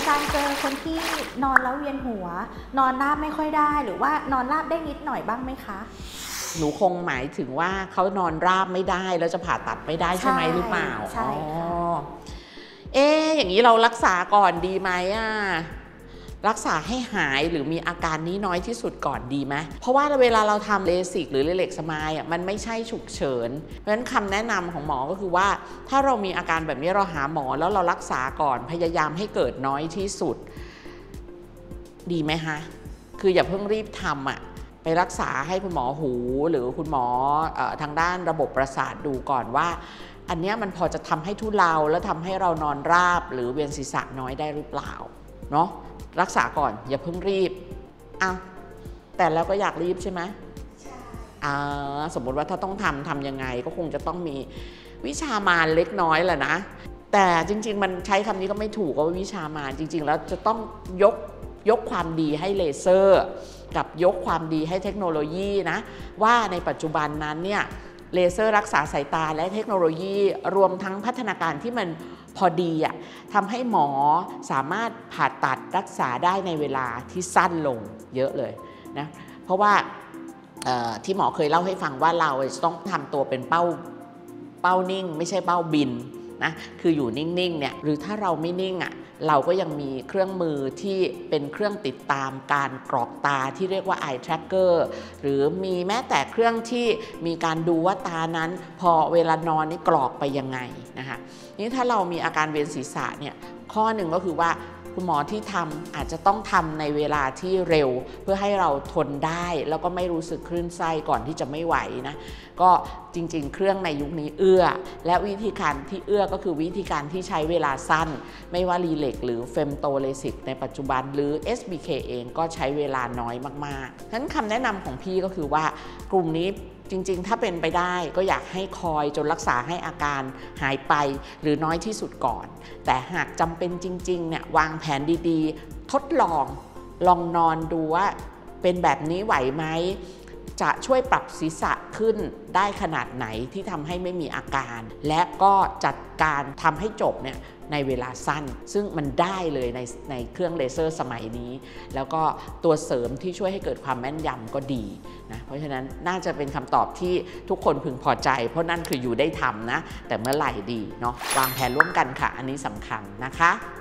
จารย์เจอคนที่นอนแล้วเวียนหัวนอนราบไม่ค่อยได้หรือว่านอนราบได้นิดหน่อยบ้างไหมคะหนูคงหมายถึงว่าเขานอนราบไม่ได้แล้วจะผ่าตัดไม่ได้ใช่ไหมหรือเปล่าใช่ค่ะอย่างนี้เรารักษาก่อนดีไหมรักษาให้หายหรือมีอาการนี้น้อยที่สุดก่อนดีไหมเพราะว่าเวลาเราทำเลสิกหรือเลเล็กสมายมันไม่ใช่ฉุกเฉินเพราะฉะนั้นคำแนะนำของหมอก็คือว่าถ้าเรามีอาการแบบนี้เราหาหมอแล้วเรารักษาก่อนพยายามให้เกิดน้อยที่สุดดีไหมคะคืออย่าเพิ่งรีบทำไปรักษาให้คุณหมอหูหรือคุณหมอทางด้านระบบประสาทดูก่อนว่าอันนี้มันพอจะทำให้ทุเลาแล้วทำให้เรานอนราบหรือเวียนศีรษะน้อยได้หรือเปล่าเนาะรักษาก่อนอย่าเพิ่งรีบแต่แล้วก็อยากรีบใช่ไหมใช่สมมติว่าถ้าต้องทำยังไงก็คงจะต้องมีวิชามารเล็กน้อยแหละนะแต่จริงๆมันใช้คำนี้ก็ไม่ถูกว่าวิชามารจริงๆแล้วจะต้องยกความดีให้เลเซอร์กับยกความดีให้เทคโนโลยีนะว่าในปัจจุบันนั้นเนี่ยเลเซอร์รักษาสายตาและเทคโนโลยีรวมทั้งพัฒนาการที่มันพอดีทำให้หมอสามารถผ่าตัดรักษาได้ในเวลาที่สั้นลงเยอะเลยนะเพราะว่าที่หมอเคยเล่าให้ฟังว่าเราจะต้องทำตัวเป็นเป้านิ่งไม่ใช่เป้าบินนะคืออยู่นิ่งๆเนี่ยหรือถ้าเราไม่นิ่งเราก็ยังมีเครื่องมือที่เป็นเครื่องติดตามการกรอกตาที่เรียกว่า eye tracker หรือมีแม้แต่เครื่องที่มีการดูว่าตานั้นพอเวลานอนนี่กรอกไปยังไงนะคะนี่ถ้าเรามีอาการเวียนศีรษะเนี่ยข้อหนึ่งก็คือว่าคุณหมอที่ทำอาจจะต้องทำในเวลาที่เร็วเพื่อให้เราทนได้แล้วก็ไม่รู้สึกคลื่นไส้ก่อนที่จะไม่ไหวนะก็จริงๆเครื่องในยุคนี้เอื้อและวิธีการที่เอื้อก็คือวิธีการที่ใช้เวลาสั้นไม่ว่ารีเล็กหรือเฟมโตเลสิกในปัจจุบันหรือ SBK เองก็ใช้เวลาน้อยมากๆฉะนั้นคำแนะนำของพี่ก็คือว่ากลุ่มนี้จริงๆถ้าเป็นไปได้ก็อยากให้คอยจนรักษาให้อาการหายไปหรือน้อยที่สุดก่อนแต่หากจำเป็นจริงๆเนี่ยวางแผนดีๆทดลองนอนดูว่าเป็นแบบนี้ไหวไหมจะช่วยปรับศีรษะขึ้นได้ขนาดไหนที่ทำให้ไม่มีอาการและก็จัดการทำให้จบเนี่ยในเวลาสั้นซึ่งมันได้เลยในเครื่องเลเซอร์สมัยนี้แล้วก็ตัวเสริมที่ช่วยให้เกิดความแม่นยำก็ดีนะเพราะฉะนั้นน่าจะเป็นคำตอบที่ทุกคนพึงพอใจเพราะนั่นคืออยู่ได้ทำนะแต่เมื่อไหร่ดีเนาะวางแผนร่วมกันค่ะอันนี้สำคัญนะคะ